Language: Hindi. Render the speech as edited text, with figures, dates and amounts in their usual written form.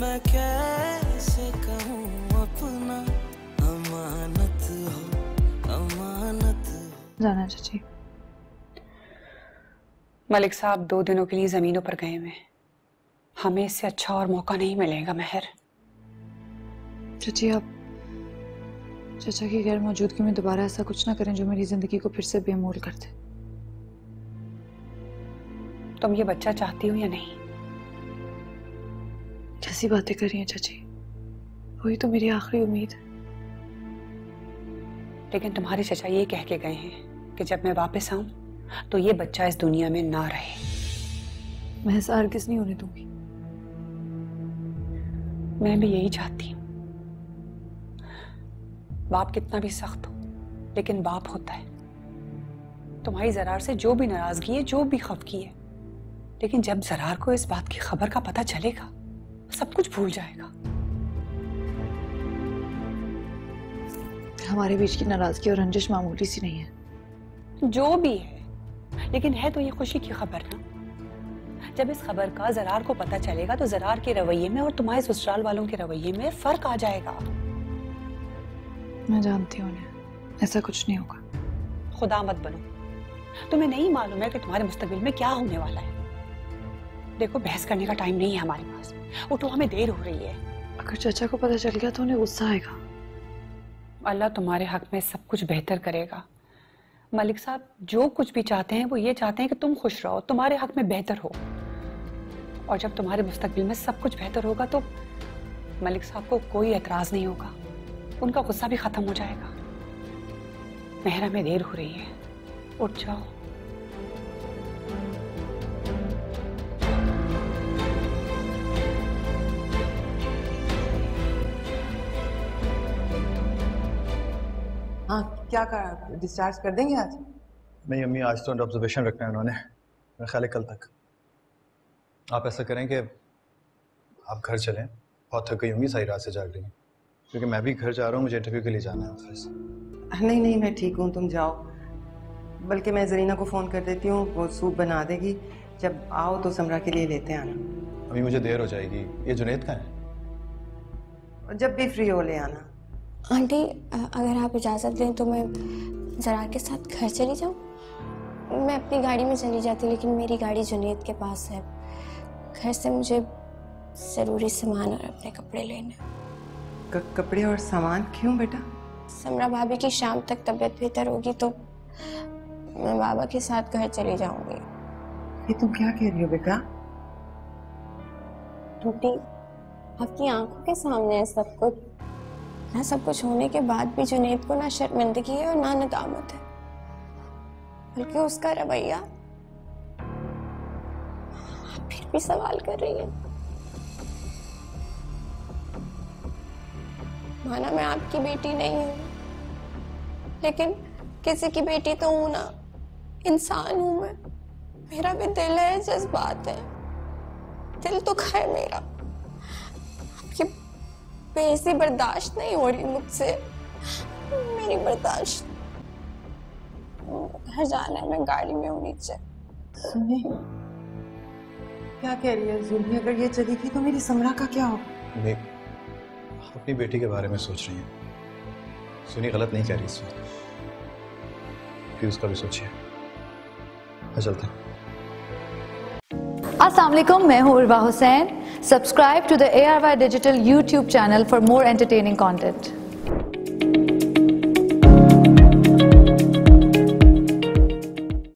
मैं कैसे कहूँ अपना, अमानत हो, अमानत हो। जाना चाची। मलिक साहब 2 दिनों के लिए जमीनों पर गए हुए हैं। हमें इससे अच्छा और मौका नहीं मिलेगा महर। चाची आप चाचा की गैर मौजूदगी में दोबारा ऐसा कुछ ना करें जो मेरी जिंदगी को फिर से बेमोल कर दे। तुम ये बच्चा चाहती हो या नहीं? कैसी बातें कर रही हैं चाची, वही तो मेरी आखिरी उम्मीद है। लेकिन तुम्हारे चचा ये कह के गए हैं कि जब मैं वापस आऊं तो ये बच्चा इस दुनिया में ना रहे। मैं ऐसा हरगिज़ नहीं होने दूंगी। मैं भी यही चाहती हूँ। बाप कितना भी सख्त हो लेकिन बाप होता है। तुम्हारी जरार से जो भी नाराजगी है, जो भी खफगी है, लेकिन जब जरार को इस बात की खबर का पता चलेगा सब कुछ भूल जाएगा। हमारे बीच की नाराजगी और रंजिश मामूली सी नहीं है। जो भी है, लेकिन है तो ये खुशी की खबर ना। जब इस खबर का जरार को पता चलेगा तो जरार के रवैये में और तुम्हारे ससुराल वालों के रवैये में फर्क आ जाएगा। मैं जानती हूँ ऐसा कुछ नहीं होगा। खुदा मत बनो। तुम्हें नहीं मालूम है कि तुम्हारे मुस्तकबिल में क्या होने वाला है। देखो, बहस करने का टाइम नहीं है हमारे पास। उठो, हमें देर हो रही है। अगर चाचा को पता चल गया तो उन्हें गुस्सा आएगा। अल्लाह तुम्हारे हक में सब कुछ बेहतर करेगा। मलिक साहब जो कुछ भी चाहते हैं वो ये चाहते हैं कि तुम खुश रहो, तुम्हारे हक में बेहतर हो। और जब तुम्हारे मुस्तकबिल में सब कुछ बेहतर होगा तो मलिक साहब को कोई एतराज नहीं होगा, उनका गुस्सा भी खत्म हो जाएगा। मेहरा में देर हो रही है, उठ जाओ। हाँ, क्या कर डिस्चार्ज कर देंगे आज? नहीं अम्मी, आज तो ऑब्जर्वेशन रखना है उन्होंने। मेरा ख्याल है कल तक। आप ऐसा करें कि आप घर चलें, बहुत थक गई होंगी, सारी रात से जाग रही हैं। क्योंकि मैं भी घर जा रहा हूँ, मुझे इंटरव्यू के लिए जाना है ऑफिस। नहीं नहीं, मैं ठीक हूँ, तुम जाओ। बल्कि मैं जरीना को फ़ोन कर देती हूँ, वो सूप बना देगी। जब आओ तो समरा के लिए लेते आना। अभी मुझे देर हो जाएगी। ये जुनैद का है? जब भी फ्री हो ले आना। आंटी, अगर आप इजाज़त दें तो मैं जरार के साथ घर चली जाऊँ। मैं अपनी गाड़ी में चली जाती, लेकिन मेरी गाड़ी जुनैद के पास है। घर से मुझे ज़रूरी सामान और अपने कपड़े लेने। कपड़े और सामान क्यों बेटा? समरा भाभी की शाम तक तबीयत बेहतर होगी तो मैं बाबा के साथ घर चली जाऊंगी। ये तुम क्या कह रही हो बेटा? आंटी, आपकी आंखों के सामने है सब कुछ। ना सब कुछ होने के बाद भी जुनैद को ना शर्मिंदगी है और ना नदामत है, बल्कि उसका रवैया। आप फिर भी सवाल कर रही हैं। माना मैं आपकी बेटी नहीं हूं, लेकिन किसी की बेटी तो हूं ना। इंसान हूं मैं, मेरा भी दिल है, जज्बात है। दिल तो है मेरा। आपकी बेइज्जती बर्दाश्त नहीं हो रही मुझसे। मेरी बर्दाश्त। घर जाना है, मैं गाड़ी में हूँ नीचे। सुनिए, क्या कह रही है जुल्फी? अगर ये चली गई तो मेरी समरा का क्या होगा? नहीं, अपनी बेटी के बारे में सोच रही हैं। सुनी गलत नहीं कह रही इस वक्त, फिर उसका भी सोचिए। चलते हैं। अस्सलाम वालेकुम, मैं हूँ Urwa Hussain. Subscribe to the ARY digital YouTube channel for more entertaining content.